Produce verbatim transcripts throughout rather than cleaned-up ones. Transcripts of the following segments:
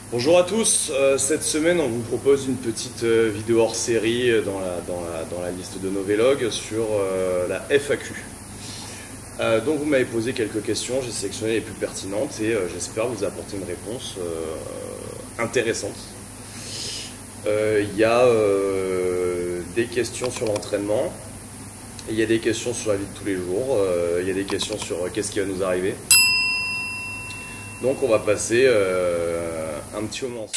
Bonjour à tous, euh, cette semaine on vous propose une petite euh, vidéo hors série dans la, dans, la, dans la liste de nos vlogs sur euh, la F A Q. Euh, donc vous m'avez posé quelques questions, j'ai sélectionné les plus pertinentes et euh, j'espère vous apporter une réponse euh, intéressante. Il euh, y a euh, des questions sur l'entraînement, il y a des questions sur la vie de tous les jours, il euh, y a des questions sur euh, qu'est-ce qui va nous arriver. Donc on va passer euh, un petit moment.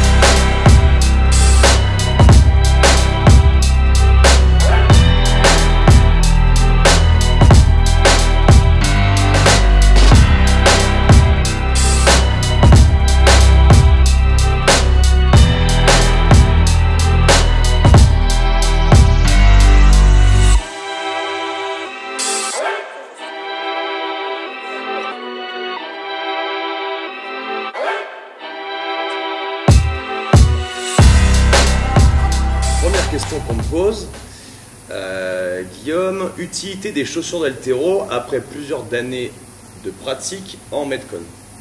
Première question qu'on me pose, euh, Guillaume, utilité des chaussures d'haltéro après plusieurs années de pratique en Metcon.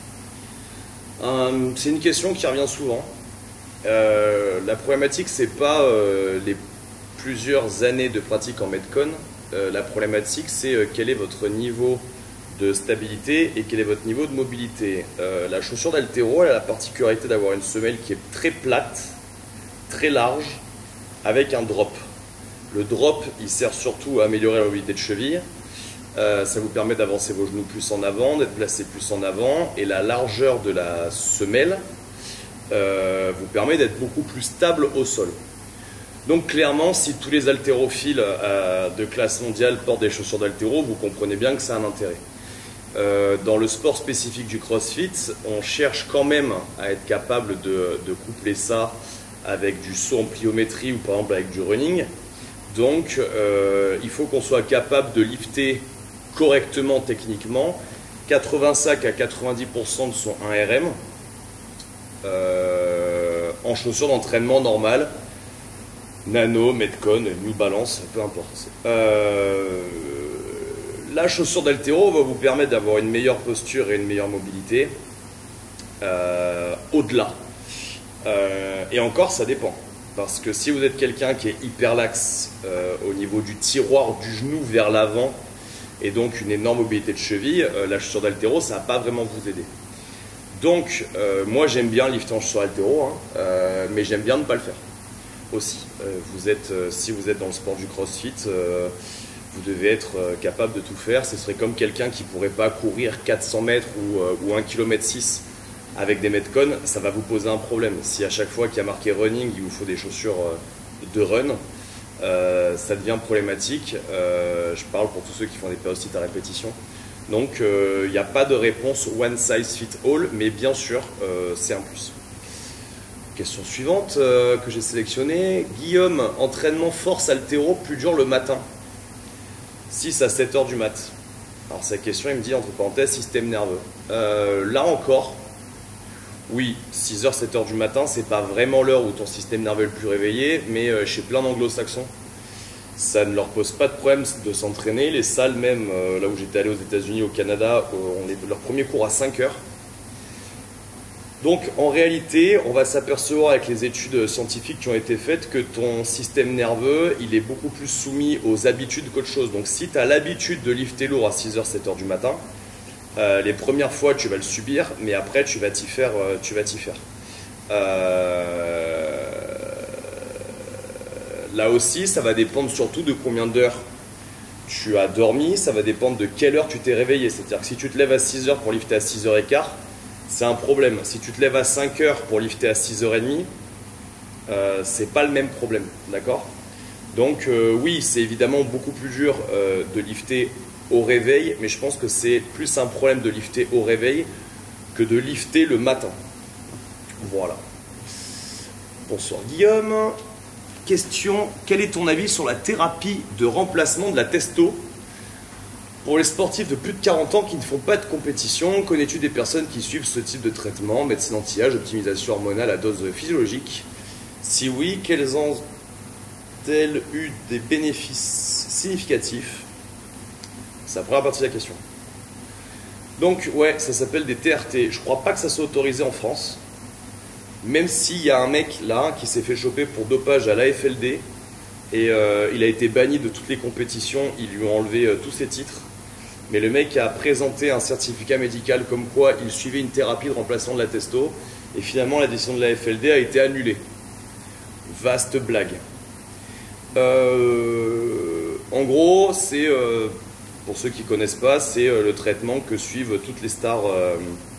euh, C'est une question qui revient souvent. Euh, la problématique, c'est pas euh, les plusieurs années de pratique en Metcon. Euh, la problématique, c'est euh, quel est votre niveau de stabilité et quel est votre niveau de mobilité. Euh, la chaussure d'haltéro, elle a la particularité d'avoir une semelle qui est très plate, très large, avec un drop. Le drop, il sert surtout à améliorer la mobilité de cheville. Euh, ça vous permet d'avancer vos genoux plus en avant, d'être placé plus en avant, et la largeur de la semelle euh, vous permet d'être beaucoup plus stable au sol. Donc clairement, si tous les haltérophiles euh, de classe mondiale portent des chaussures d'haltéro, vous comprenez bien que ça a un intérêt. Euh, dans le sport spécifique du CrossFit, on cherche quand même à être capable de, de coupler ça avec du saut en pliométrie ou par exemple avec du running. Donc euh, il faut qu'on soit capable de lifter correctement techniquement quatre-vingt-cinq à quatre-vingt-dix pour cent de son un R M euh, en chaussures d'entraînement normales, Nano, Metcon, New Balance, peu importe. Euh, la chaussure d'haltéro va vous permettre d'avoir une meilleure posture et une meilleure mobilité euh, au-delà. Euh, et encore, ça dépend. Parce que si vous êtes quelqu'un qui est hyper laxe euh, au niveau du tiroir du genou vers l'avant et donc une énorme mobilité de cheville, euh, la chaussure d'haltéro, ça ne va pas vraiment vous aider. Donc, euh, moi j'aime bien lifter en chaussure d'haltéro, hein, euh, mais j'aime bien ne pas le faire aussi. Euh, vous êtes, euh, si vous êtes dans le sport du CrossFit, euh, vous devez être euh, capable de tout faire. Ce serait comme quelqu'un qui ne pourrait pas courir quatre cents mètres ou, euh, ou un kilomètre six avec des Metcon, ça va vous poser un problème. Si à chaque fois qu'il y a marqué running, il vous faut des chaussures de run, euh, ça devient problématique. Euh, je parle pour tous ceux qui font des périostite à répétition. Donc il euh, n'y a pas de réponse one size fit all, mais bien sûr, euh, c'est un plus. Question suivante euh, que j'ai sélectionnée. Guillaume, entraînement force haltéro plus dur le matin. six à sept heures du mat. Alors sa question, il me dit entre parenthèses, système nerveux. Euh, là encore, oui, six heures, sept heures du matin, c'est pas vraiment l'heure où ton système nerveux est le plus réveillé, mais euh, chez plein d'anglo-saxons, ça ne leur pose pas de problème de s'entraîner. Les salles même, euh, là où j'étais allé aux États-Unis, au Canada, euh, on est leur premier cours à cinq heures. Donc en réalité, on va s'apercevoir avec les études scientifiques qui ont été faites que ton système nerveux, il est beaucoup plus soumis aux habitudes qu'autre chose. Donc si tu as l'habitude de lifter lourd à six heures, sept heures du matin, Euh, les premières fois tu vas le subir, mais après tu vas t'y faire, euh, tu vas t'y faire. Euh, là aussi, ça va dépendre surtout de combien d'heures tu as dormi, ça va dépendre de quelle heure tu t'es réveillé. C'est-à-dire que si tu te lèves à six heures pour lifter à six heures quinze, c'est un problème. Si tu te lèves à cinq heures pour lifter à six heures trente, euh, c'est pas le même problème, d'accord? Donc euh, oui, c'est évidemment beaucoup plus dur euh, de lifter au réveil, mais je pense que c'est plus un problème de lifter au réveil que de lifter le matin. Voilà. Bonsoir Guillaume. Question, quel est ton avis sur la thérapie de remplacement de la testo pour les sportifs de plus de quarante ans qui ne font pas de compétition? Connais-tu des personnes qui suivent ce type de traitement, médecine anti-âge, optimisation hormonale à dose physiologique? Si oui, quels ont-elles eu des bénéfices significatifs? C'est la première partie de la question. Donc, ouais, ça s'appelle des T R T. Je crois pas que ça soit autorisé en France. même s'il y a un mec là qui s'est fait choper pour dopage à l'A F L D et euh, il a été banni de toutes les compétitions, ils lui ont enlevé euh, tous ses titres, mais le mec a présenté un certificat médical comme quoi il suivait une thérapie de remplacement de la testo et finalement la décision de l'A F L D a été annulée. Vaste blague. Euh, en gros, c'est, euh, pour ceux qui ne connaissent pas, c'est euh, le traitement que suivent toutes les stars euh,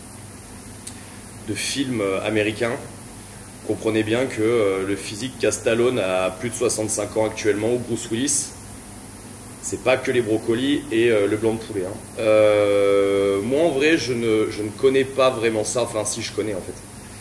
de films américains. Comprenez bien que euh, le physique qu'a Stallone a plus de soixante-cinq ans actuellement, ou Bruce Willis, c'est pas que les brocolis et euh, le blanc de poulet. Hein. Euh, moi, en vrai, je ne, je ne connais pas vraiment ça. Enfin, si, je connais en fait.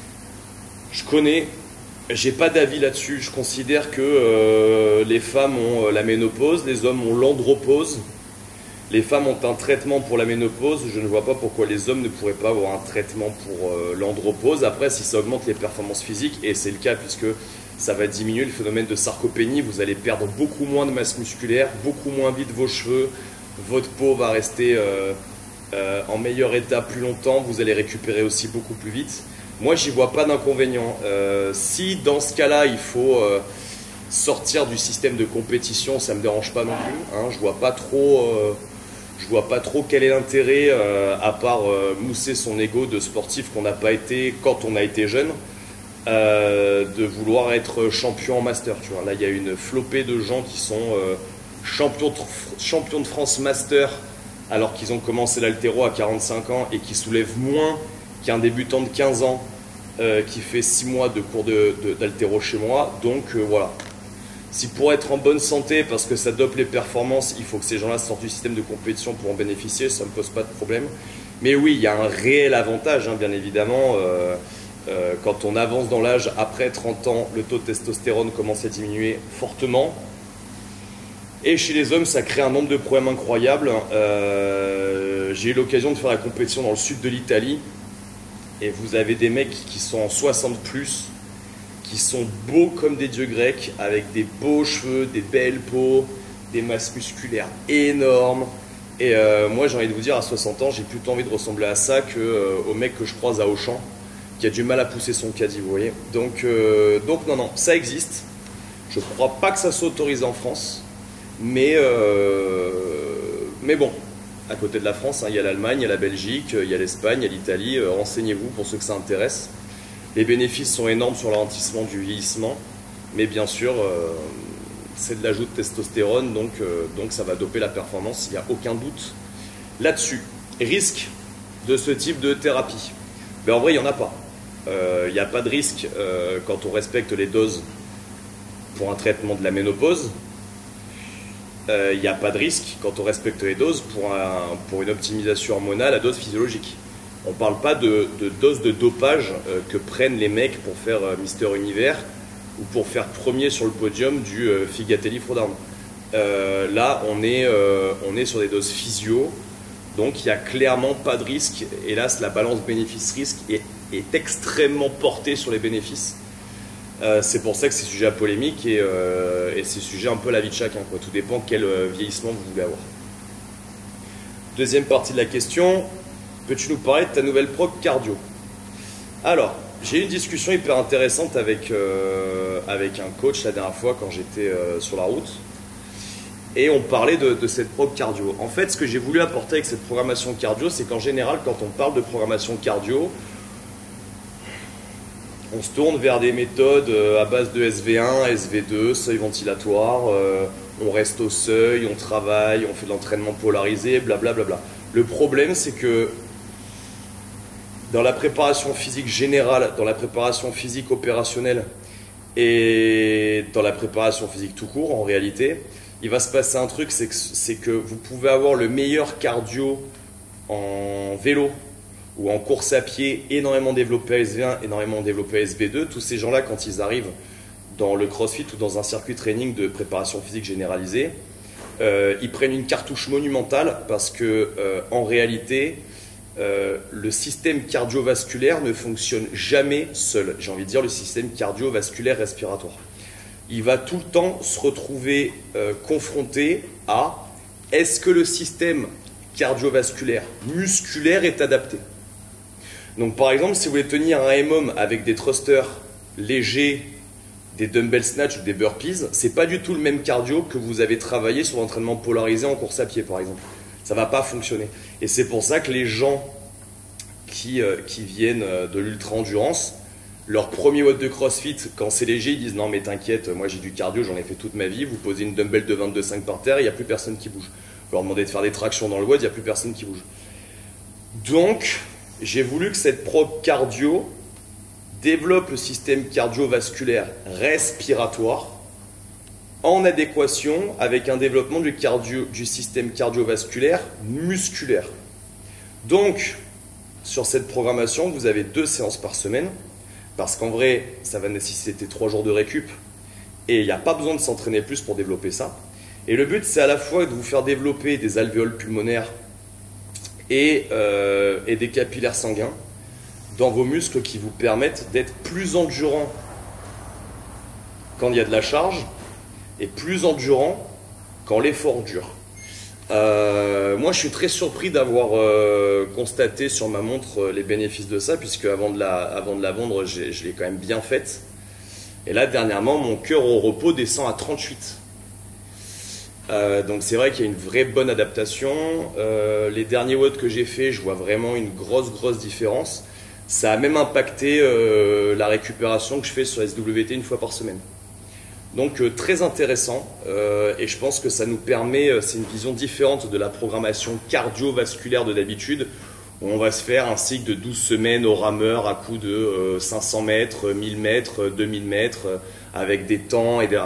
Je connais... J'ai pas d'avis là-dessus. Je considère que euh, les femmes ont la ménopause, les hommes ont l'andropause. Les femmes ont un traitement pour la ménopause. Je ne vois pas pourquoi les hommes ne pourraient pas avoir un traitement pour euh, l'andropause. Après, si ça augmente les performances physiques, et c'est le cas puisque ça va diminuer le phénomène de sarcopénie, vous allez perdre beaucoup moins de masse musculaire, beaucoup moins vite vos cheveux, votre peau va rester euh, euh, en meilleur état plus longtemps, vous allez récupérer aussi beaucoup plus vite. Moi, j'y vois pas d'inconvénient. Euh, si dans ce cas-là, il faut euh, sortir du système de compétition, ça me dérange pas non plus. Hein. Je vois pas trop, euh, je vois pas trop quel est l'intérêt, euh, à part euh, mousser son ego de sportif qu'on n'a pas été quand on a été jeune, euh, de vouloir être champion en master. Tu vois. Là, il y a une flopée de gens qui sont euh, champions, de, champions de France master alors qu'ils ont commencé l'haltéro à quarante-cinq ans et qui soulèvent moins qu'un débutant de quinze ans euh, qui fait six mois de cours d'haltéro chez moi. Donc euh, voilà. Si pour être en bonne santé, parce que ça dope les performances, il faut que ces gens-là sortent du système de compétition pour en bénéficier, ça ne me pose pas de problème. Mais oui, il y a un réel avantage, hein, bien évidemment. Euh, euh, quand on avance dans l'âge, après trente ans, le taux de testostérone commence à diminuer fortement. Et chez les hommes, ça crée un nombre de problèmes incroyables. Euh, j'ai eu l'occasion de faire la compétition dans le sud de l'Italie. Et vous avez des mecs qui sont en soixante plus, qui sont beaux comme des dieux grecs, avec des beaux cheveux, des belles peaux, des masses musculaires énormes. Et euh, moi, j'ai envie de vous dire, à soixante ans, j'ai plutôt envie de ressembler à ça qu'au euh, mec que je croise à Auchan, qui a du mal à pousser son caddie, vous voyez. Donc, euh, donc non, non, ça existe. Je ne crois pas que ça soit autorisé en France. Mais, euh, mais bon. À côté de la France, hein, il y a l'Allemagne, il y a la Belgique, il y a l'Espagne, il y a l'Italie. Euh, renseignez-vous pour ceux que ça intéresse. Les bénéfices sont énormes sur le ralentissement du vieillissement. Mais bien sûr, euh, c'est de l'ajout de testostérone, donc, euh, donc ça va doper la performance, il n'y a aucun doute là-dessus. Risque de ce type de thérapie. Ben, en vrai, il n'y en a pas. Euh, il n'y a pas de risque euh, quand on respecte les doses pour un traitement de la ménopause. Il euh, n'y a pas de risque quand on respecte les doses pour, un, pour une optimisation hormonale à dose physiologique. On ne parle pas de, de dose de dopage euh, que prennent les mecs pour faire euh, Mister Univers ou pour faire premier sur le podium du euh, Figatelli Frodarm. Euh, là, on est, euh, on est sur des doses physio, donc il n'y a clairement pas de risque. Hélas, la balance bénéfice-risque est, est extrêmement portée sur les bénéfices. Euh, c'est pour ça que c'est sujet à polémique et, euh, et c'est sujet un peu à la vie de chacun, quoi. Tout dépend quel euh, vieillissement vous voulez avoir. Deuxième partie de la question, peux-tu nous parler de ta nouvelle prog cardio? Alors, j'ai eu une discussion hyper intéressante avec, euh, avec un coach la dernière fois quand j'étais euh, sur la route et on parlait de, de cette prog cardio. En fait, ce que j'ai voulu apporter avec cette programmation cardio, c'est qu'en général, quand on parle de programmation cardio, on se tourne vers des méthodes à base de S V un, S V deux, seuil ventilatoire, euh, on reste au seuil, on travaille, on fait de l'entraînement polarisé, blablabla. Bla bla. Le problème, c'est que dans la préparation physique générale, dans la préparation physique opérationnelle et dans la préparation physique tout court, en réalité, il va se passer un truc, c'est que, c'est que vous pouvez avoir le meilleur cardio en vélo ou en course à pied, énormément développé à S V un, énormément développé à S V deux. Tous ces gens-là, quand ils arrivent dans le CrossFit ou dans un circuit training de préparation physique généralisée, euh, ils prennent une cartouche monumentale parce que euh, en réalité, euh, le système cardiovasculaire ne fonctionne jamais seul. J'ai envie de dire le système cardiovasculaire respiratoire. Il va tout le temps se retrouver euh, confronté à est-ce que le système cardiovasculaire musculaire est adapté? Donc par exemple, si vous voulez tenir un M O M avec des thrusters légers, des dumbbell snatch ou des burpees, c'est pas du tout le même cardio que vous avez travaillé sur l'entraînement polarisé en course à pied par exemple. Ça va pas fonctionner. Et c'est pour ça que les gens qui, euh, qui viennent de l'ultra-endurance, leur premier watt de CrossFit, quand c'est léger, ils disent non mais t'inquiète, moi j'ai du cardio, j'en ai fait toute ma vie, vous posez une dumbbell de vingt-deux virgule cinq par terre, il n'y a plus personne qui bouge. Vous leur demandez de faire des tractions dans le watt, il n'y a plus personne qui bouge. Donc, j'ai voulu que cette prog cardio développe le système cardiovasculaire respiratoire en adéquation avec un développement du, cardio, du système cardiovasculaire musculaire. Donc, sur cette programmation, vous avez deux séances par semaine, parce qu'en vrai, ça va nécessiter trois jours de récup, et il n'y a pas besoin de s'entraîner plus pour développer ça. Et le but, c'est à la fois de vous faire développer des alvéoles pulmonaires et, euh, et des capillaires sanguins dans vos muscles qui vous permettent d'être plus endurants quand il y a de la charge et plus endurants quand l'effort dure. Euh, moi, je suis très surpris d'avoir euh, constaté sur ma montre euh, les bénéfices de ça, puisque avant de la, avant de la vendre, je l'ai quand même bien faite. Et là, dernièrement, mon cœur au repos descend à trente-huit. Euh, donc c'est vrai qu'il y a une vraie bonne adaptation. Euh, les derniers watts que j'ai fait, je vois vraiment une grosse, grosse différence. Ça a même impacté euh, la récupération que je fais sur S W T une fois par semaine. Donc euh, très intéressant, euh, et je pense que ça nous permet, euh, c'est une vision différente de la programmation cardiovasculaire de d'habitude, où on va se faire un cycle de douze semaines au rameur à coup de euh, cinq cents mètres, mille mètres, deux mille mètres, euh, avec des temps et des...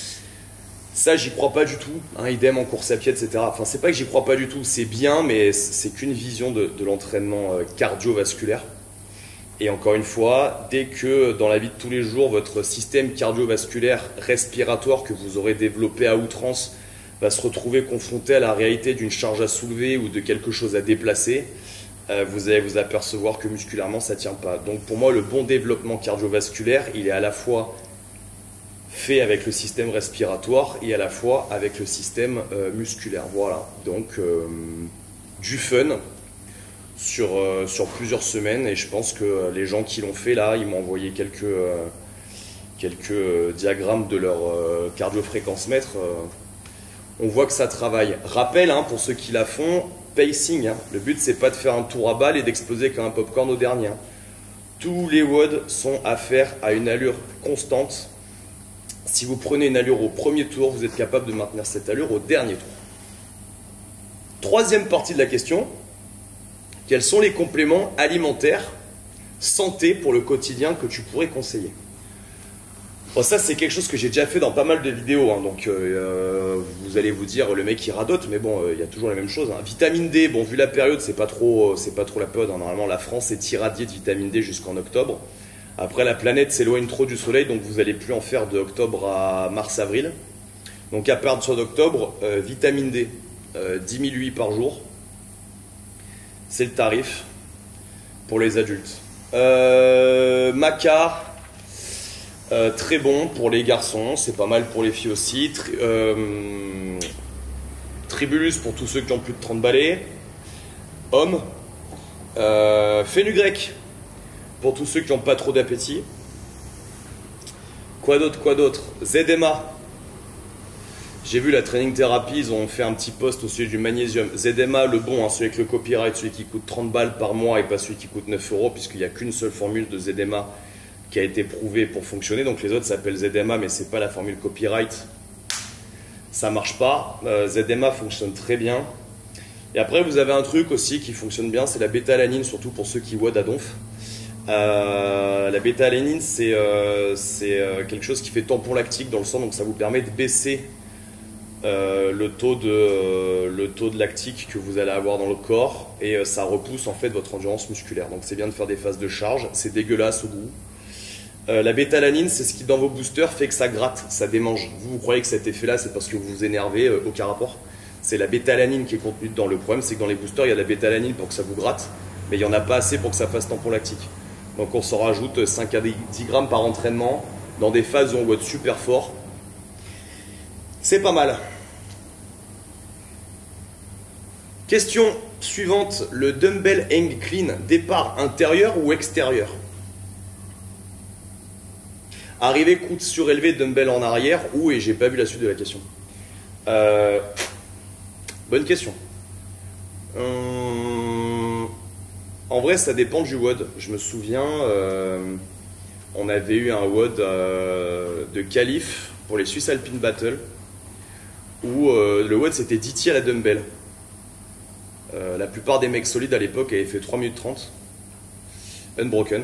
Ça, j'y crois pas du tout, hein, idem en course à pied, et cetera. Enfin, c'est pas que j'y crois pas du tout, c'est bien, mais c'est qu'une vision de, de l'entraînement euh, cardiovasculaire. Et encore une fois, dès que dans la vie de tous les jours, votre système cardiovasculaire respiratoire que vous aurez développé à outrance va se retrouver confronté à la réalité d'une charge à soulever ou de quelque chose à déplacer, euh, vous allez vous apercevoir que musculairement ça ne tient pas. Donc pour moi, le bon développement cardiovasculaire, il est à la fois fait avec le système respiratoire et à la fois avec le système euh, musculaire. Voilà, donc euh, du fun. Sur, euh, sur plusieurs semaines, et je pense que euh, les gens qui l'ont fait là, ils m'ont envoyé quelques, euh, quelques euh, diagrammes de leur euh, cardio-fréquence-mètre. Euh, on voit que ça travaille. Rappel, hein, pour ceux qui la font, pacing. Hein. Le but, c'est pas de faire un tour à balle et d'exploser comme un popcorn au dernier. Hein. Tous les W O D sont à faire à une allure constante. Si vous prenez une allure au premier tour, vous êtes capable de maintenir cette allure au dernier tour. Troisième partie de la question. Quels sont les compléments alimentaires santé pour le quotidien que tu pourrais conseiller? Bon, ça, c'est quelque chose que j'ai déjà fait dans pas mal de vidéos. Hein, donc, euh, vous allez vous dire, le mec, il radote, mais bon, il euh, y a toujours la même chose. Hein. Vitamine D, bon, vu la période, c'est pas trop, c'est pas trop la période. Hein. Normalement, la France est irradiée de vitamine D jusqu'en octobre. Après, la planète s'éloigne trop du soleil, donc vous n'allez plus en faire de octobre à mars-avril. Donc, à partir d'octobre, euh, vitamine D, euh, dix mille U I par jour. C'est le tarif pour les adultes. Euh, Maca, euh, très bon pour les garçons, c'est pas mal pour les filles aussi. Tri euh, Tribulus pour tous ceux qui ont plus de trente balais. Hommes. Euh, Fenugrec pour tous ceux qui n'ont pas trop d'appétit. Quoi d'autre, quoi d'autre? Z M A. J'ai vu la training thérapie, ils ont fait un petit post au sujet du magnésium. Z M A, le bon, hein, celui avec le copyright, celui qui coûte trente balles par mois et pas celui qui coûte neuf euros, puisqu'il n'y a qu'une seule formule de Z M A qui a été prouvée pour fonctionner. Donc les autres s'appellent Z M A, mais ce n'est pas la formule copyright. Ça ne marche pas. Euh, Z M A fonctionne très bien. Et après, vous avez un truc aussi qui fonctionne bien, c'est la bêta-alanine, surtout pour ceux qui W O D à donf. Euh, la bêta-alanine, c'est euh, euh, quelque chose qui fait tampon lactique dans le sang, donc ça vous permet de baisser Euh, le, taux de, euh, le taux de lactique que vous allez avoir dans le corps, et euh, ça repousse en fait votre endurance musculaire. Donc c'est bien de faire des phases de charge, c'est dégueulasse au goût. Euh, la bêta-alanine, c'est ce qui dans vos boosters fait que ça gratte, ça démange. Vous, vous croyez que cet effet là c'est parce que vous vous énervez, euh, aucun rapport. C'est la bêta-alanine qui est contenue dedans. Le problème c'est que dans les boosters il y a de la bêta-alanine pour que ça vous gratte, mais il n'y en a pas assez pour que ça fasse tampon lactique. Donc on s'en rajoute cinq à dix grammes par entraînement dans des phases où on voit super fort. C'est pas mal. Question suivante, le dumbbell hang clean, départ intérieur ou extérieur? Arrivée, coude surélevé, dumbbell en arrière, ou, et j'ai pas vu la suite de la question. Euh, bonne question. Hum, en vrai, ça dépend du W O D. Je me souviens, euh, on avait eu un W O D euh, de qualif pour les Swiss Alpine Battle, où euh, le W O D c'était dix T à la dumbbell. Euh, la plupart des mecs solides à l'époque avaient fait trois minutes trente, unbroken.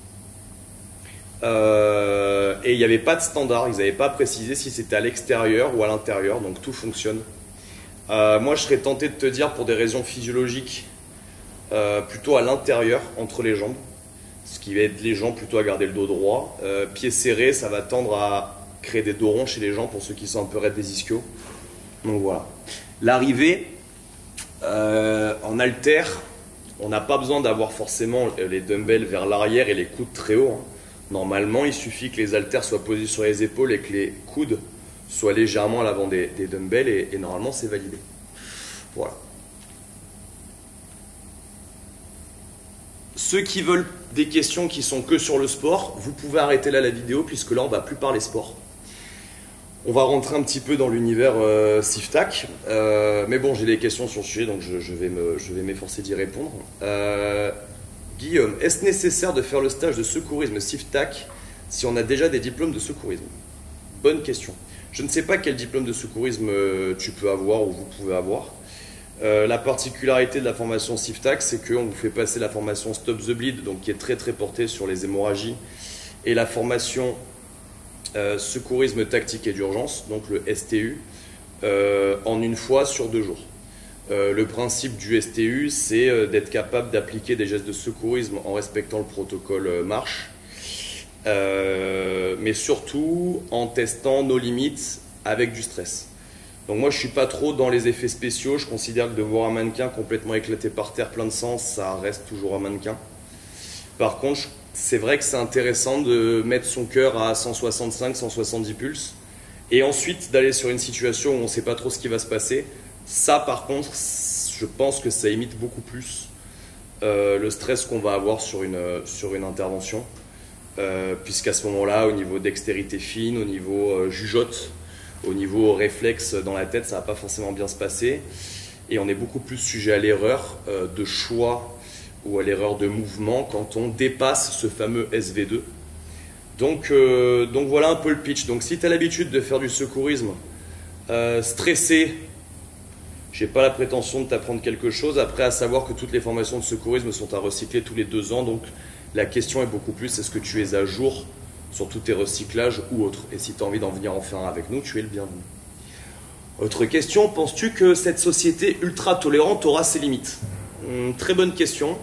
Euh, et il n'y avait pas de standard, ils n'avaient pas précisé si c'était à l'extérieur ou à l'intérieur, donc tout fonctionne. Euh, moi je serais tenté de te dire, pour des raisons physiologiques, euh, plutôt à l'intérieur, entre les jambes, ce qui va aider les gens plutôt à garder le dos droit. Euh, pieds serrés, ça va tendre à créer des dos ronds chez les gens, pour ceux qui sont un peu raides des ischios. Donc voilà. L'arrivée, euh, en haltère, on n'a pas besoin d'avoir forcément les dumbbells vers l'arrière et les coudes très hauts, hein. Normalement, il suffit que les haltères soient posés sur les épaules et que les coudes soient légèrement à l'avant des, des dumbbells, et, et normalement c'est validé. Voilà. Ceux qui veulent des questions qui sont que sur le sport, vous pouvez arrêter là la vidéo, puisque là on va plus parler sport. On va rentrer un petit peu dans l'univers euh, SIFTAC, euh, mais bon, j'ai des questions sur le sujet, donc je, je vais me, je vais m'efforcer d'y répondre. Euh, Guillaume, est-ce nécessaire de faire le stage de secourisme SIFTAC si on a déjà des diplômes de secourisme? Bonne question. Je ne sais pas quel diplôme de secourisme tu peux avoir ou vous pouvez avoir. Euh, la particularité de la formation SIFTAC, c'est qu'on vous fait passer la formation Stop the Bleed, donc qui est très très portée sur les hémorragies, et la formation euh, secourisme tactique et d'urgence, donc le S T U, euh, en une fois sur deux jours. Euh, le principe du S T U, c'est euh, d'être capable d'appliquer des gestes de secourisme en respectant le protocole euh, marche, euh, mais surtout en testant nos limites avec du stress. Donc moi je suis pas trop dans les effets spéciaux, je considère que de voir un mannequin complètement éclaté par terre plein de sang, ça reste toujours un mannequin. Par contre, c'est vrai que c'est intéressant de mettre son cœur à cent soixante-cinq, cent soixante-dix pulses, et ensuite d'aller sur une situation où on ne sait pas trop ce qui va se passer. Ça par contre, je pense que ça imite beaucoup plus euh, le stress qu'on va avoir sur une, sur une intervention, euh, puisqu'à ce moment-là, au niveau dextérité fine, au niveau euh, jugeote, au niveau réflexe dans la tête, ça va pas forcément bien se passer, et on est beaucoup plus sujet à l'erreur euh, de choix ou à l'erreur de mouvement quand on dépasse ce fameux S V deux. Donc, euh, donc voilà un peu le pitch. Donc si tu as l'habitude de faire du secourisme, euh, stressé, j'ai pas la prétention de t'apprendre quelque chose. Après, à savoir que toutes les formations de secourisme sont à recycler tous les deux ans, donc la question est beaucoup plus, est-ce que tu es à jour sur tous tes recyclages ou autres? Et si tu as envie d'en venir en faire un avec nous, tu es le bienvenu. Autre question, penses-tu que cette société ultra tolérante aura ses limites? Hum, Très bonne question.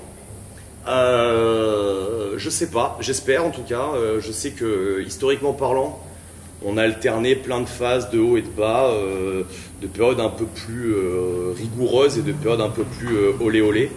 Euh, je sais pas, j'espère en tout cas. Euh, je sais que historiquement parlant, on a alterné plein de phases de haut et de bas, euh, de périodes un peu plus euh, rigoureuses et de périodes un peu plus euh, olé olé.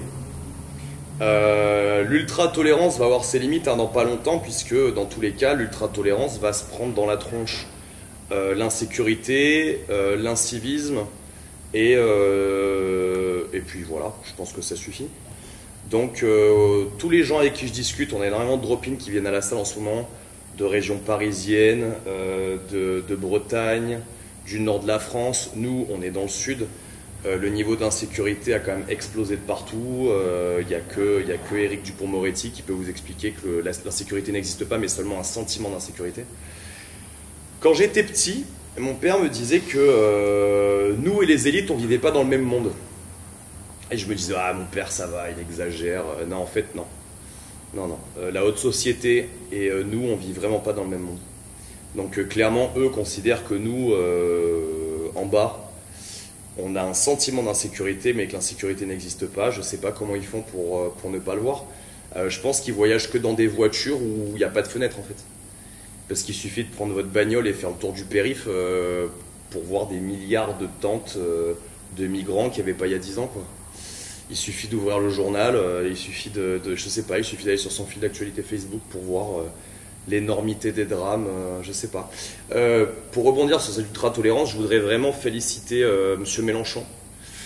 Euh, l'ultra-tolérance va avoir ses limites hein, dans pas longtemps, puisque dans tous les cas, l'ultra-tolérance va se prendre dans la tronche euh, l'insécurité, euh, l'incivisme, et, euh, et puis voilà, je pense que ça suffit. Donc euh, tous les gens avec qui je discute, on a énormément de drop-in qui viennent à la salle en ce moment, de régions parisiennes, euh, de, de Bretagne, du nord de la France. Nous, on est dans le sud. Euh, le niveau d'insécurité a quand même explosé de partout. Il euh, n'y a que, y a que Éric Dupond-Moretti qui peut vous expliquer que l'insécurité n'existe pas, mais seulement un sentiment d'insécurité. Quand j'étais petit, mon père me disait que euh, nous et les élites, on ne vivait pas dans le même monde. Et je me disais, ah mon père ça va, il exagère. Euh, non, en fait, non. Non, non. Euh, la haute société et euh, nous, on vit vraiment pas dans le même monde. Donc euh, clairement, eux considèrent que nous, euh, en bas, on a un sentiment d'insécurité, mais que l'insécurité n'existe pas. Je sais pas comment ils font pour, euh, pour ne pas le voir. Euh, je pense qu'ils voyagent que dans des voitures où il n'y a pas de fenêtre en fait. Parce qu'il suffit de prendre votre bagnole et faire le tour du périph' euh, pour voir des milliards de tentes euh, de migrants qu'il n'y avait pas il y a dix ans, quoi. Il suffit d'ouvrir le journal, euh, il suffit de, de, je sais pas, il suffit d'aller sur son fil d'actualité Facebook pour voir euh, l'énormité des drames, euh, je sais pas. Euh, pour rebondir sur cette ultra-tolérance, je voudrais vraiment féliciter euh, Monsieur Mélenchon,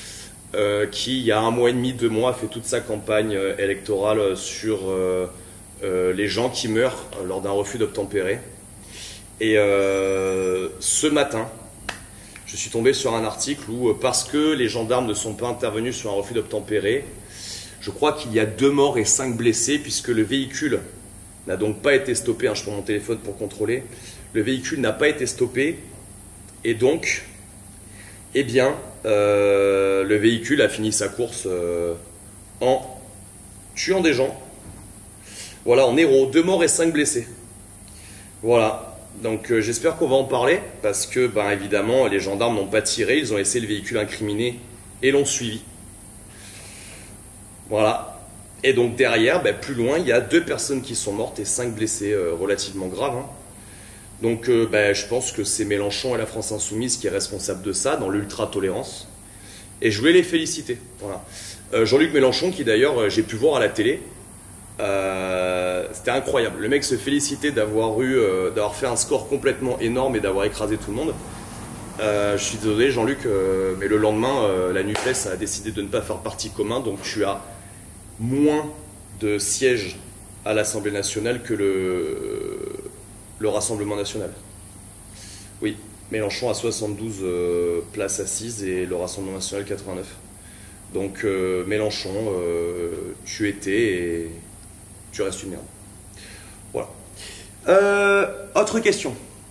euh, qui, il y a un mois et demi, deux mois, a fait toute sa campagne euh, électorale sur euh, euh, les gens qui meurent euh, lors d'un refus d'obtempérer. Et euh, ce matin, je suis tombé sur un article où, euh, parce que les gendarmes ne sont pas intervenus sur un refus d'obtempérer, je crois qu'il y a deux morts et cinq blessés, puisque le véhicule n'a donc pas été stoppé. Hein, je prends mon téléphone pour contrôler. Le véhicule n'a pas été stoppé, et donc, eh bien, euh, le véhicule a fini sa course euh, en tuant des gens. Voilà, en héros, deux morts et cinq blessés. Voilà, donc euh, j'espère qu'on va en parler, parce que, ben, évidemment, les gendarmes n'ont pas tiré, ils ont laissé le véhicule incriminé et l'ont suivi. Voilà. Et donc derrière, ben, plus loin, il y a deux personnes qui sont mortes et cinq blessés euh, relativement graves. Hein. Donc euh, ben, je pense que c'est Mélenchon et la France Insoumise qui est responsable de ça, dans l'ultra-tolérance. Et je voulais les féliciter. Voilà. Euh, Jean-Luc Mélenchon, qui d'ailleurs, euh, j'ai pu voir à la télé, euh, c'était incroyable. Le mec se félicitait d'avoir eu, euh, d'avoir fait un score complètement énorme et d'avoir écrasé tout le monde. Euh, je suis désolé Jean-Luc, euh, mais le lendemain, euh, la NUPES a décidé de ne pas faire parti commun, donc tu as moins de sièges à l'Assemblée nationale que le, le Rassemblement national. Oui, Mélenchon a soixante-douze euh, places assises et le Rassemblement national quatre-vingt-neuf. Donc euh, Mélenchon, euh, tu étais et tu restes une merde. Voilà. Euh, autre question.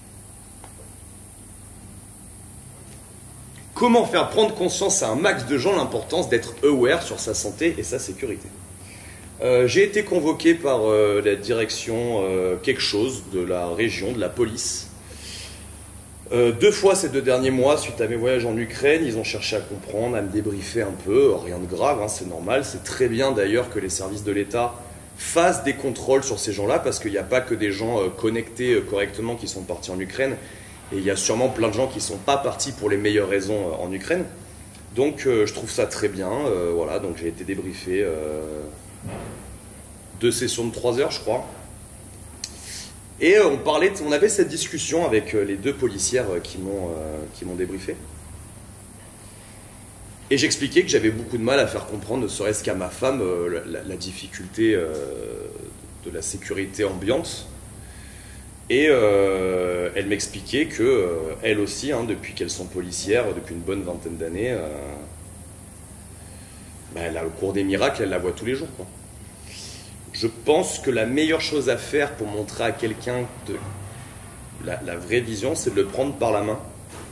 Comment faire prendre conscience à un max de gens l'importance d'être aware sur sa santé et sa sécurité? euh, J'ai été convoqué par euh, la direction euh, quelque chose de la région, de la police. Euh, deux fois ces deux derniers mois, suite à mes voyages en Ukraine, ils ont cherché à comprendre, à me débriefer un peu. Rien de grave, hein, c'est normal. C'est très bien d'ailleurs que les services de l'État fassent des contrôles sur ces gens-là, parce qu'il n'y a pas que des gens euh, connectés euh, correctement qui sont partis en Ukraine. Et il y a sûrement plein de gens qui ne sont pas partis pour les meilleures raisons euh, en Ukraine. Donc euh, je trouve ça très bien. Euh, voilà, donc j'ai été débriefé euh, deux sessions de trois heures, je crois. Et euh, on parlait, on avait cette discussion avec euh, les deux policières euh, qui m'ont euh, qui m'ont débriefé. Et j'expliquais que j'avais beaucoup de mal à faire comprendre, ne serait-ce qu'à ma femme, euh, la, la difficulté euh, de la sécurité ambiante. Et euh, elle m'expliquait que euh, elle aussi, hein, depuis qu'elles sont policières, depuis une bonne vingtaine d'années, euh, bah, elle a le cours des miracles, elle la voit tous les jours, quoi. Je pense que la meilleure chose à faire pour montrer à quelqu'un de la, la vraie vision, c'est de le prendre par la main.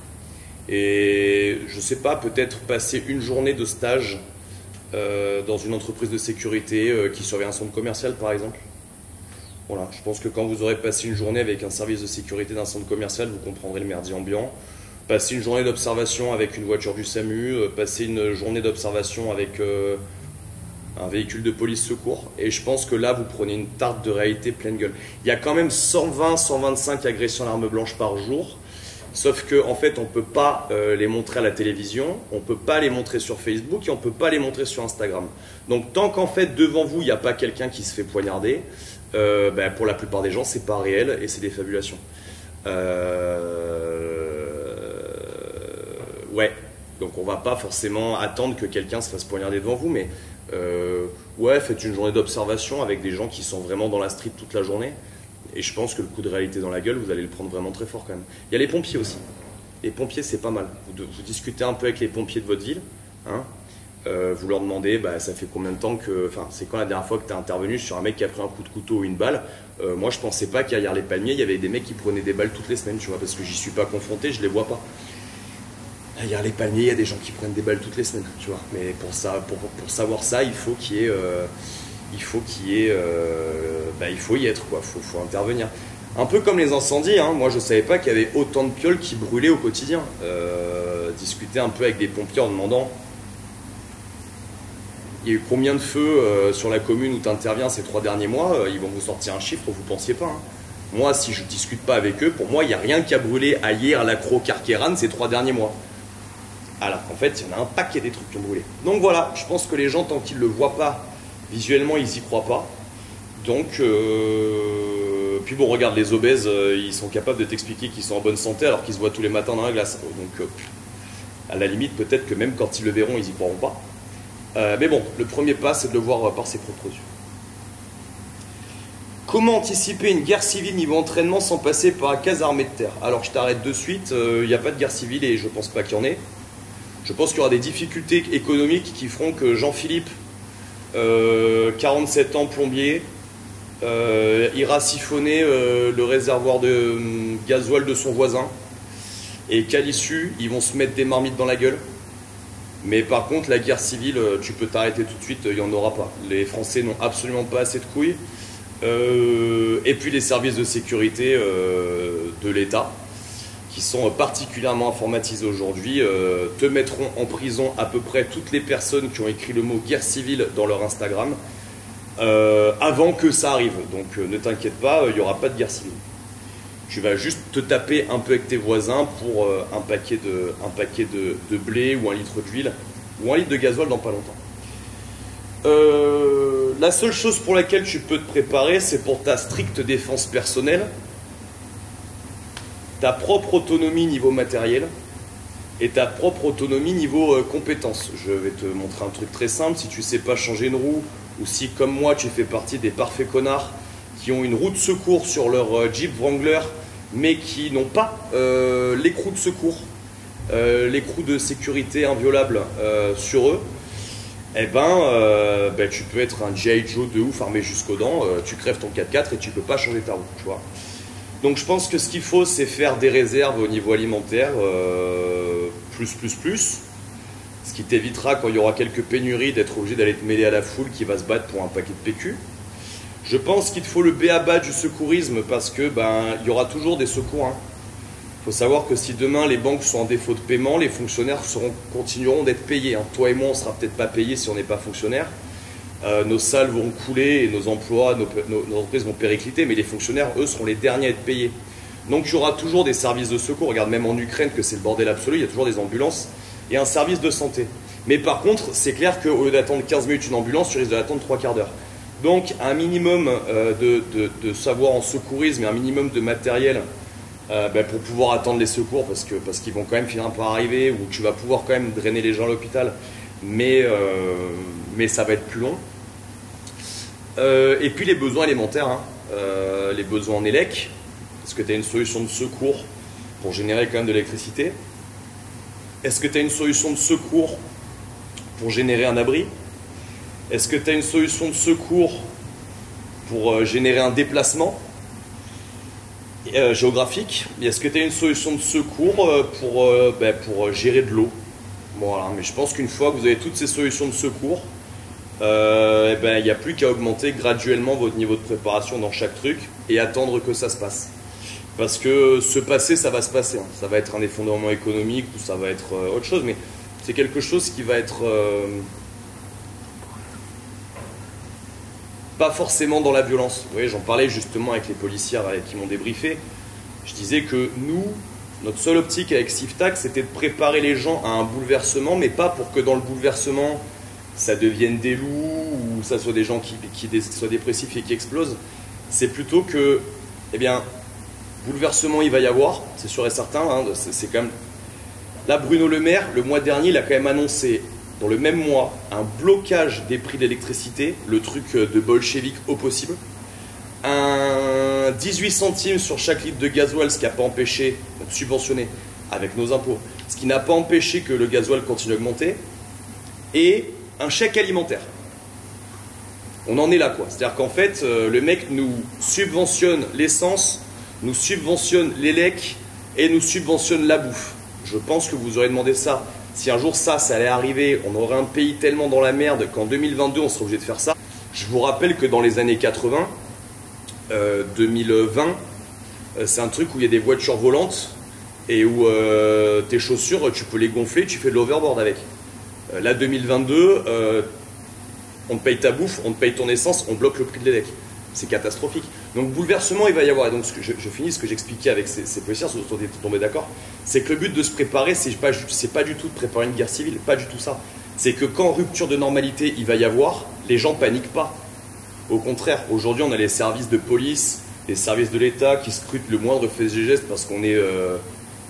Et je sais pas, peut-être passer une journée de stage euh, dans une entreprise de sécurité euh, qui surveille un centre commercial, par exemple. Voilà, je pense que quand vous aurez passé une journée avec un service de sécurité d'un centre commercial, vous comprendrez le merdier ambiant. Passer une journée d'observation avec une voiture du SAMU, euh, passer une journée d'observation avec euh, un véhicule de police secours. Et je pense que là, vous prenez une tarte de réalité pleine gueule. Il y a quand même cent vingt à cent vingt-cinq agressions à l'arme blanche par jour. Sauf qu'en en fait, on ne peut pas euh, les montrer à la télévision, on ne peut pas les montrer sur Facebook et on ne peut pas les montrer sur Instagram. Donc tant qu'en fait, devant vous, il n'y a pas quelqu'un qui se fait poignarder, euh, ben, pour la plupart des gens, c'est pas réel et c'est des fabulations. Euh... Ouais, donc on va pas forcément attendre que quelqu'un se fasse poignarder devant vous, mais euh, ouais, faites une journée d'observation avec des gens qui sont vraiment dans la street toute la journée. Et je pense que le coup de réalité dans la gueule, vous allez le prendre vraiment très fort quand même. Il y a les pompiers aussi. Les pompiers, c'est pas mal. Vous, vous discutez un peu avec les pompiers de votre ville. Hein, euh, vous leur demandez, bah, ça fait combien de temps que... Enfin, c'est quand la dernière fois que tu as intervenu sur un mec qui a pris un coup de couteau ou une balle. euh, Moi, je pensais pas qu'à les palmiers, il y avait des mecs qui prenaient des balles toutes les semaines, tu vois, parce que j'y suis pas confronté, je les vois pas. À les palmiers, il y a des gens qui prennent des balles toutes les semaines, tu vois. Mais pour, ça, pour, pour savoir ça, il faut qu'il y ait... Euh, il faut qu'il y ait, euh, bah, il faut y être, quoi. Faut, faut intervenir. Un peu comme les incendies, hein. Moi je savais pas qu'il y avait autant de pioles qui brûlaient au quotidien. Euh, discuter un peu avec des pompiers en demandant, il y a eu combien de feux euh, sur la commune où tu interviens ces trois derniers mois, euh, ils vont vous sortir un chiffre, vous pensiez pas. Hein. Moi, si je discute pas avec eux, pour moi, il n'y a rien qui a brûlé à Hier, Lacro, Carqueiranne ces trois derniers mois. Alors en fait, il y en a un paquet des trucs qui ont brûlé. Donc voilà, je pense que les gens, tant qu'ils le voient pas, visuellement, ils y croient pas. Donc, euh... puis bon, regarde, les obèses, euh, ils sont capables de t'expliquer qu'ils sont en bonne santé alors qu'ils se voient tous les matins dans la glace. Donc, euh... À la limite, peut-être que même quand ils le verront, ils y croiront pas. Euh, mais bon, le premier pas, c'est de le voir par ses propres yeux. Comment anticiper une guerre civile niveau entraînement sans passer par la case armée de terre? Alors je t'arrête de suite, il euh, n'y a pas de guerre civile et je pense pas qu'il y en ait. Je pense qu'il y aura des difficultés économiques qui feront que Jean-Philippe, euh, quarante-sept ans, plombier, euh, ira siphonner euh, le réservoir de euh, gasoil de son voisin et qu'à l'issue, ils vont se mettre des marmites dans la gueule. Mais par contre, la guerre civile, tu peux t'arrêter tout de suite, il n'y en aura pas. Les Français n'ont absolument pas assez de couilles. Euh, et puis les services de sécurité euh, de l'État, qui sont particulièrement informatisés aujourd'hui, euh, te mettront en prison à peu près toutes les personnes qui ont écrit le mot guerre civile dans leur Instagram, euh, avant que ça arrive. Donc euh, ne t'inquiète pas, il n'y aura pas de guerre civile. Tu vas juste te taper un peu avec tes voisins pour euh, un paquet, de, un paquet de, de blé ou un litre d'huile ou un litre de gasoil dans pas longtemps. Euh, la seule chose pour laquelle tu peux te préparer, c'est pour ta stricte défense personnelle, ta propre autonomie niveau matériel et ta propre autonomie niveau euh, compétences. Je vais te montrer un truc très simple. Si tu ne sais pas changer une roue, ou si comme moi tu fais partie des parfaits connards qui ont une roue de secours sur leur euh, Jeep Wrangler, mais qui n'ont pas euh, l'écrou de secours, euh, l'écrou de sécurité inviolable euh, sur eux, eh ben, euh, ben, tu peux être un G I Joe de ouf armé jusqu'aux dents, euh, tu crèves ton quatre quatre et tu peux pas changer ta roue, tu vois. Donc je pense que ce qu'il faut, c'est faire des réserves au niveau alimentaire, euh, plus, plus, plus, ce qui t'évitera, quand il y aura quelques pénuries, d'être obligé d'aller te mêler à la foule qui va se battre pour un paquet de P Q. Je pense qu'il te faut le b a ba du secourisme, parce que ben, il y aura toujours des secours, hein. Il faut savoir que si demain les banques sont en défaut de paiement, les fonctionnaires seront, continueront d'être payés, hein. Toi et moi, on ne sera peut-être pas payés si on n'est pas fonctionnaire. Euh, nos salles vont couler et nos emplois, nos, nos, nos entreprises vont péricliter, mais les fonctionnaires, eux, seront les derniers à être payés. Donc il y aura toujours des services de secours. Regarde, même en Ukraine, que c'est le bordel absolu, il y a toujours des ambulances et un service de santé. Mais par contre, c'est clair qu'au lieu d'attendre quinze minutes une ambulance, tu risques de l'attendre trois quarts d'heure. Donc un minimum euh, de, de, de savoir en secourisme et un minimum de matériel Euh, ben, pour pouvoir attendre les secours, parce que parce qu'ils vont quand même finir par arriver, ou tu vas pouvoir quand même drainer les gens à l'hôpital, mais, euh, mais ça va être plus long. Euh, et puis les besoins élémentaires, hein. euh, les besoins en élec. Est-ce que tu as une solution de secours pour générer quand même de l'électricité? Est-ce que tu as une solution de secours pour générer un abri? Est-ce que tu as une solution de secours pour euh, générer un déplacement Euh, géographique? Est-ce que tu as une solution de secours euh, pour, euh, ben, pour euh, gérer de l'eau? Bon, voilà, mais je pense qu'une fois que vous avez toutes ces solutions de secours, euh, eh ben, il n'y a plus qu'à augmenter graduellement votre niveau de préparation dans chaque truc et attendre que ça se passe. Parce que se passer, ça va se passer, hein. Ça va être un effondrement économique ou ça va être euh, autre chose, mais c'est quelque chose qui va être euh, pas forcément dans la violence. Vous voyez, j'en parlais justement avec les policières qui m'ont débriefé. Je disais que nous, notre seule optique avec SIFTAC, c'était de préparer les gens à un bouleversement, mais pas pour que dans le bouleversement, ça devienne des loups ou ça soit des gens qui, qui soient dépressifs et qui explosent. C'est plutôt que, eh bien, bouleversement il va y avoir, c'est sûr et certain, hein, c'est quand même... Là, Bruno Le Maire, le mois dernier, il a quand même annoncé, dans le même mois, un blocage des prix de l'électricité, le truc de bolchevique au possible, un dix-huit centimes sur chaque litre de gasoil, ce qui n'a pas empêché, donc subventionné avec nos impôts, ce qui n'a pas empêché que le gasoil continue d'augmenter, et un chèque alimentaire. On en est là, quoi. C'est-à-dire qu'en fait, euh, le mec nous subventionne l'essence, nous subventionne l'élec et nous subventionne la bouffe. Je pense que vous aurez demandé ça. Si un jour ça, ça allait arriver, on aurait un pays tellement dans la merde qu'en deux mille vingt-deux, on serait obligé de faire ça. Je vous rappelle que dans les années quatre-vingts, euh, deux mille vingt, euh, c'est un truc où il y a des voitures volantes et où euh, tes chaussures, tu peux les gonfler, tu fais de l'overboard avec. Euh, là, deux mille vingt-deux, euh, on te paye ta bouffe, on te paye ton essence, on bloque le prix de l'élec. C'est catastrophique. Donc bouleversement, il va y avoir. Et donc ce que je, je finis ce que j'expliquais avec ces, ces policiers, sur lesquels on est tombé d'accord, c'est que le but de se préparer, c'est pas, pas du tout de préparer une guerre civile, pas du tout ça. C'est que quand rupture de normalité il va y avoir, les gens paniquent pas. Au contraire, aujourd'hui on a les services de police, les services de l'État qui scrutent le moindre fait et geste parce qu'on est, euh,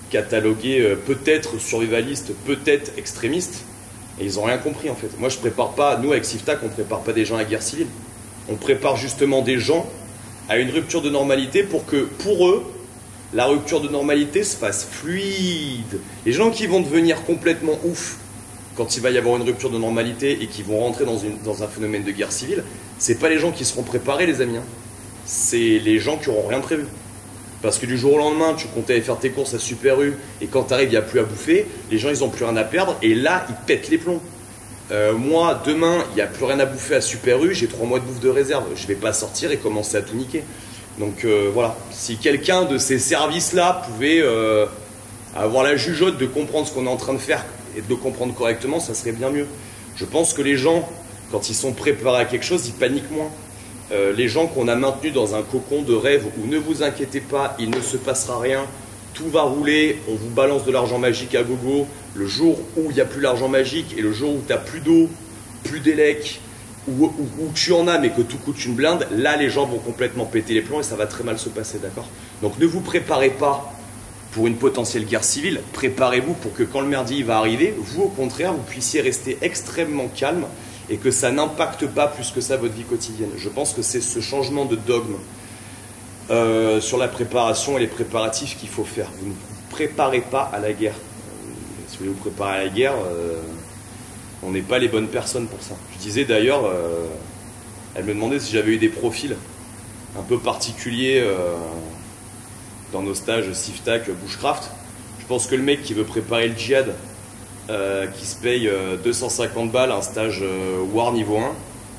catalogués euh, peut-être survivalistes, peut-être extrémistes, et ils n'ont rien compris en fait. Moi je prépare pas, nous avec Siftac, on prépare pas des gens à la guerre civile. On prépare justement des gens à une rupture de normalité pour que, pour eux, la rupture de normalité se fasse fluide. Les gens qui vont devenir complètement ouf quand il va y avoir une rupture de normalité et qui vont rentrer dans, une, dans un phénomène de guerre civile, c'est pas les gens qui seront préparés, les amis. Hein. C'est les gens qui auront rien prévu. Parce que du jour au lendemain, tu comptais aller faire tes courses à Super U et quand tu arrives, il n'y a plus à bouffer, les gens, ils n'ont plus rien à perdre et là, ils pètent les plombs. Euh, moi, demain, il n'y a plus rien à bouffer à Super U, j'ai trois mois de bouffe de réserve. Je ne vais pas sortir et commencer à tout niquer. Donc euh, voilà, si quelqu'un de ces services-là pouvait euh, avoir la jugeote de comprendre ce qu'on est en train de faire et de le comprendre correctement, ça serait bien mieux. Je pense que les gens, quand ils sont préparés à quelque chose, ils paniquent moins. Euh, les gens qu'on a maintenus dans un cocon de rêve où ne vous inquiétez pas, il ne se passera rien, tout va rouler, on vous balance de l'argent magique à gogo, le jour où il n'y a plus l'argent magique et le jour où tu n'as plus d'eau, plus d'élec, où, où, où tu en as mais que tout coûte une blinde, là les gens vont complètement péter les plombs et ça va très mal se passer, d'accord? Donc ne vous préparez pas pour une potentielle guerre civile, préparez-vous pour que quand le merdier va arriver, vous au contraire, vous puissiez rester extrêmement calme et que ça n'impacte pas plus que ça votre vie quotidienne. Je pense que c'est ce changement de dogme euh, sur la préparation et les préparatifs qu'il faut faire. Vous ne vous préparez pas à la guerre. Euh, si vous voulez vous préparer à la guerre, euh, on n'est pas les bonnes personnes pour ça. Je disais d'ailleurs, euh, elle me demandait si j'avais eu des profils un peu particuliers euh, dans nos stages Siftac, Bushcraft. Je pense que le mec qui veut préparer le djihad, Euh, qui se paye euh, deux cent cinquante balles un stage euh, War niveau un,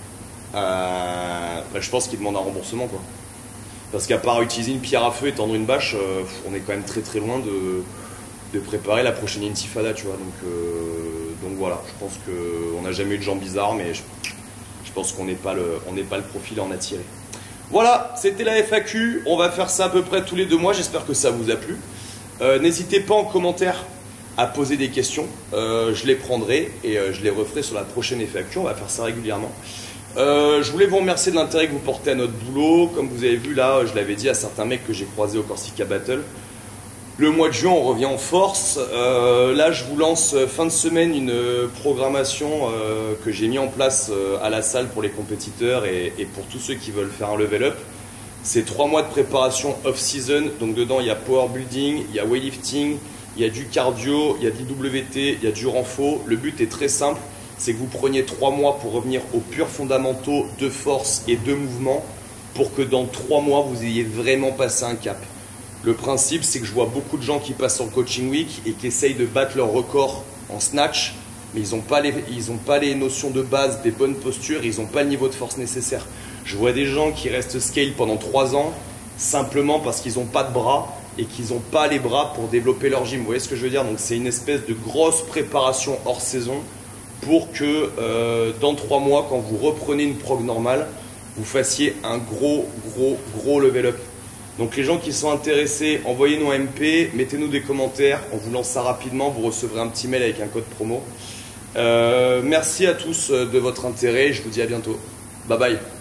euh, bah, je pense qu'il demande un remboursement quoi. Parce qu'à part utiliser une pierre à feu et tendre une bâche, euh, on est quand même très très loin de, de préparer la prochaine intifada, tu vois. Donc, euh, donc voilà, je pense qu'on n'a jamais eu de gens bizarres, mais je, je pense qu'on n'est pas, pas le profil à en attirer. Voilà, c'était la F A Q, on va faire ça à peu près tous les deux mois, j'espère que ça vous a plu. Euh, N'hésitez pas en commentaire à poser des questions, euh, je les prendrai et euh, je les referai sur la prochaine F A Q, on va faire ça régulièrement. Euh, je voulais vous remercier de l'intérêt que vous portez à notre boulot, comme vous avez vu là, je l'avais dit à certains mecs que j'ai croisés au Corsica Battle. Le mois de juin, on revient en force, euh, là je vous lance fin de semaine une programmation euh, que j'ai mis en place euh, à la salle pour les compétiteurs et, et pour tous ceux qui veulent faire un level up. C'est trois mois de préparation off-season, donc dedans il y a power building, il y a weightlifting, il y a du cardio, il y a de l'I W T, il y a du renfo. Le but est très simple, c'est que vous preniez trois mois pour revenir aux purs fondamentaux de force et de mouvement pour que dans trois mois, vous ayez vraiment passé un cap. Le principe, c'est que je vois beaucoup de gens qui passent en coaching week et qui essayent de battre leur record en snatch, mais ils n'ont pas les, ils n'ont pas les notions de base, des bonnes postures, ils n'ont pas le niveau de force nécessaire. Je vois des gens qui restent scale pendant trois ans simplement parce qu'ils n'ont pas de bras et qu'ils n'ont pas les bras pour développer leur gym. Vous voyez ce que je veux dire? Donc c'est une espèce de grosse préparation hors saison pour que euh, dans trois mois, quand vous reprenez une prog normale, vous fassiez un gros, gros, gros level up. Donc les gens qui sont intéressés, envoyez-nous un M P, mettez-nous des commentaires, on vous lance ça rapidement, vous recevrez un petit mail avec un code promo. Euh, merci à tous de votre intérêt, je vous dis à bientôt. Bye bye.